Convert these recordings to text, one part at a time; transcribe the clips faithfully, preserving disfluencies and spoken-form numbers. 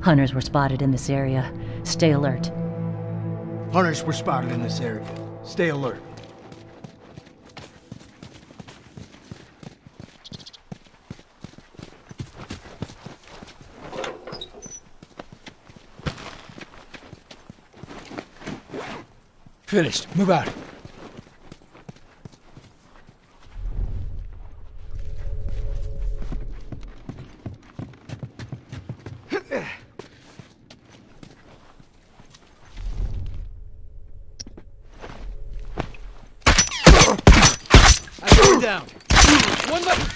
Hunters were spotted in this area. Stay alert. Hunters were spotted in this area. Stay alert. Finished. Move out. I'm going down. One left.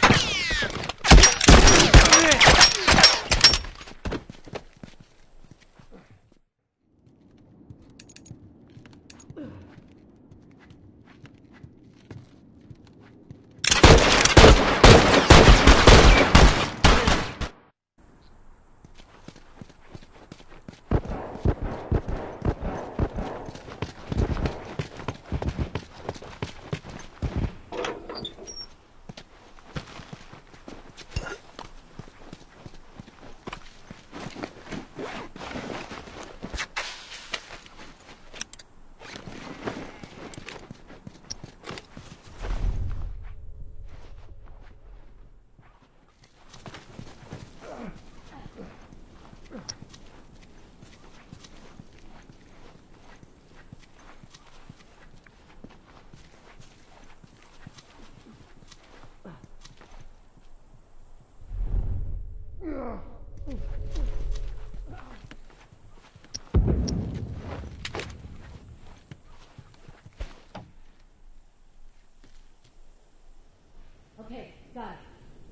Okay, got it.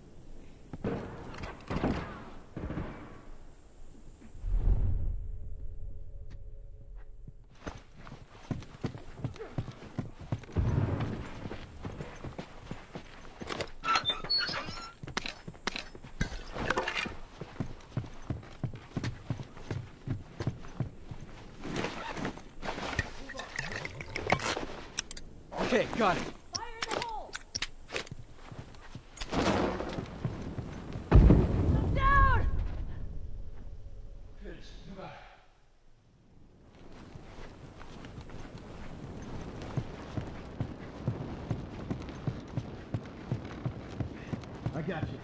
Okay, got it. Fire in the hole! I'm down! Finished. Move out. I got you.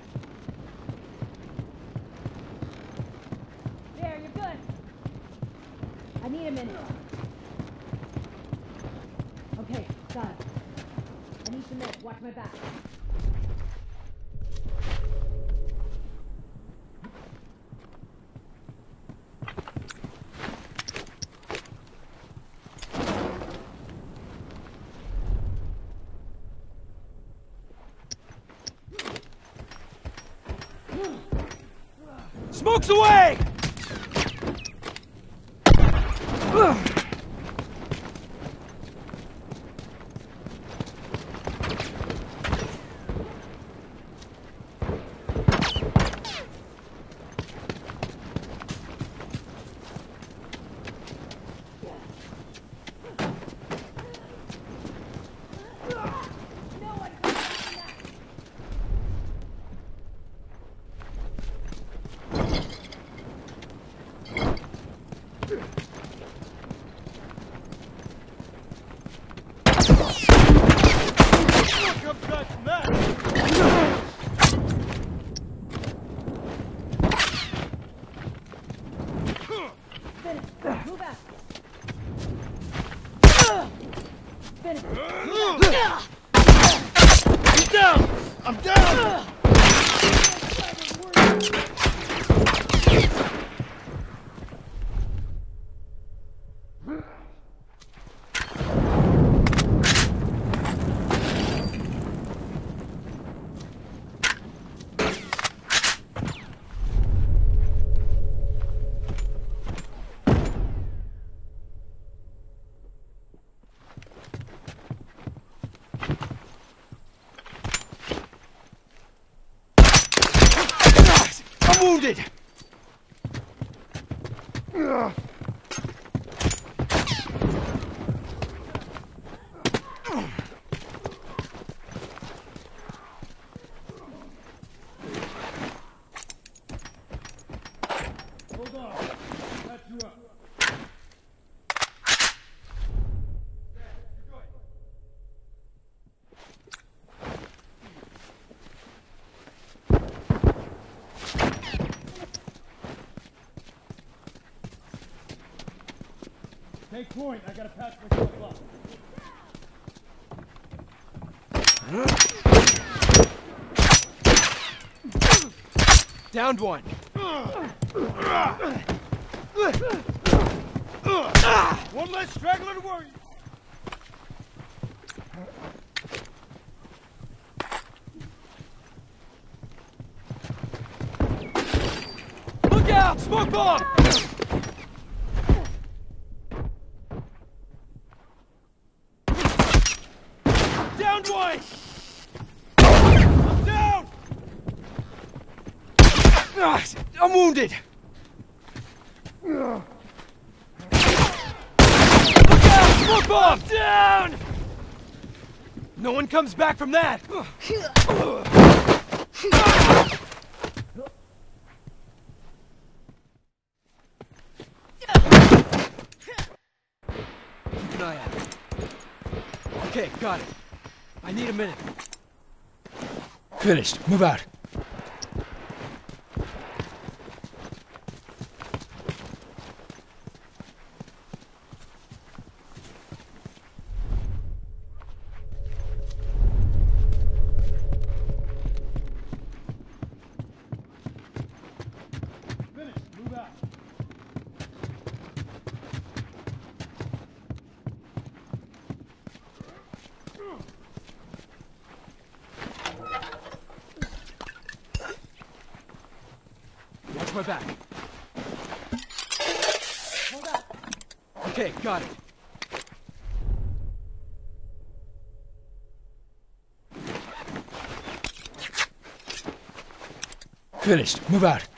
There, you're good. I need a minute. Okay, got it. I need some minutes. Watch my back. Smoke's away! Move out. Finish. I'm down! I'm down! I'm wounded! Ugh. Hold on. Take point. I gotta patch myself up. Downed one. One less straggler to worry. Look out! Smoke bomb! Downed one! I'm down! Ah, I'm wounded! Look out! Smoke bomb! Down! No one comes back from that! Keep an eye out. Okay, got it. I need a minute. Finished. Move out. Finish. Move out. Watch my back. Okay, got it. Finished. Move out.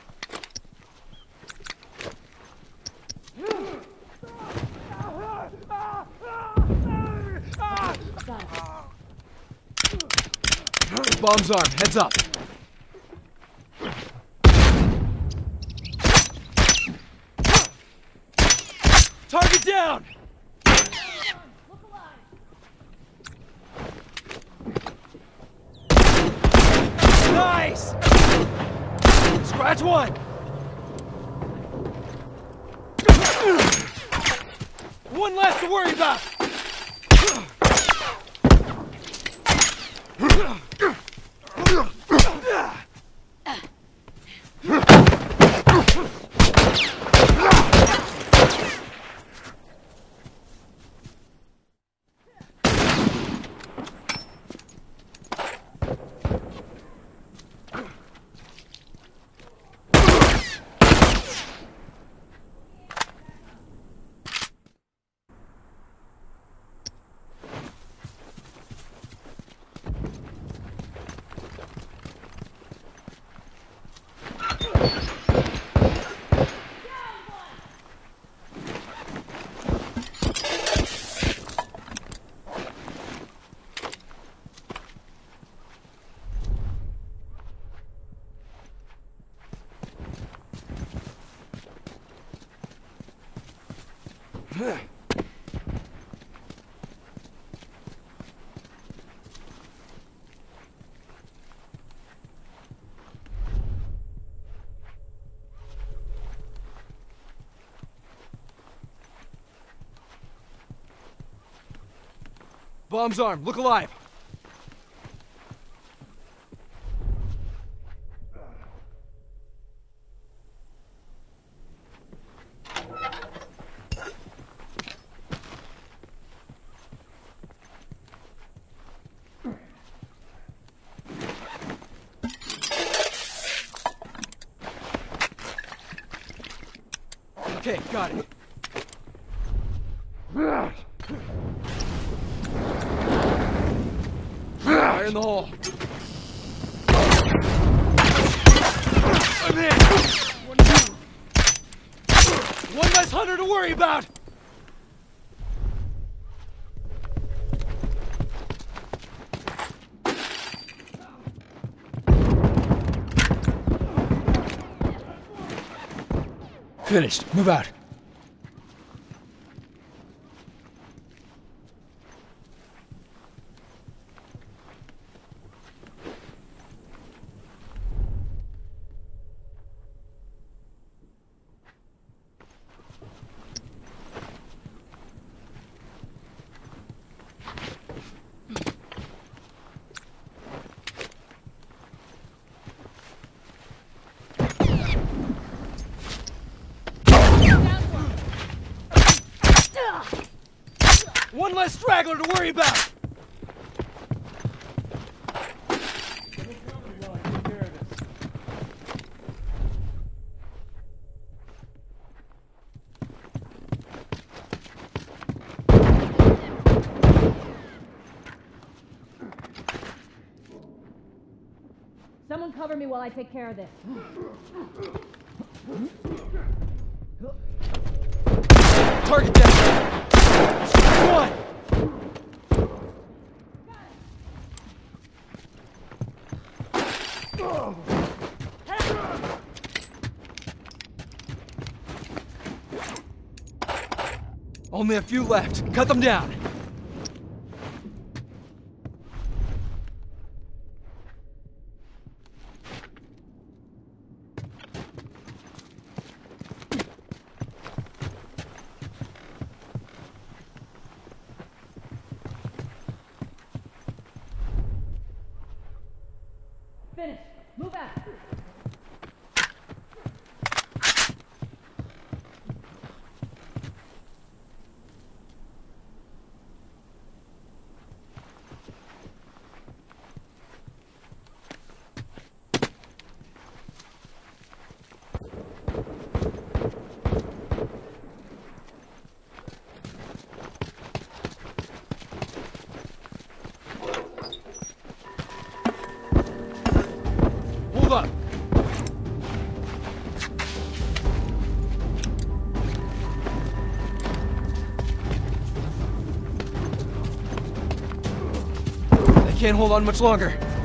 Bomb's arm, heads up. Target down! Nice! Scratch one! One less to worry about! Bomb's arm, look alive! Okay, got it. Fire in the hole. I'm in. One, two. One less hunter to worry about. Finished. Move out. One less straggler to worry about! Someone cover me while I take care of this. Someone cover me while I take care of this. Target down! One! Only a few left. Cut them down. Finish. Move out. Hold up! They can't hold on much longer.